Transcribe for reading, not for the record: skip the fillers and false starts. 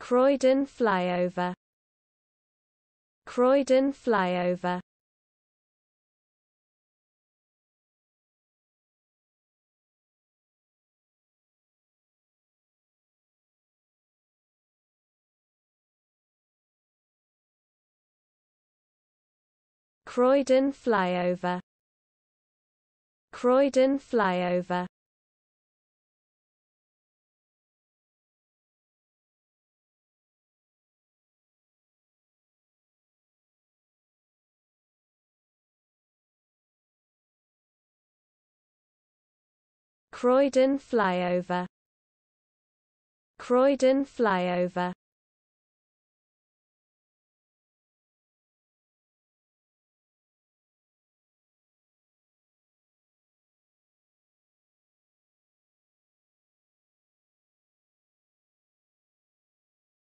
Croydon Flyover. Croydon Flyover. Croydon Flyover. Croydon Flyover. Croydon Flyover. Croydon Flyover.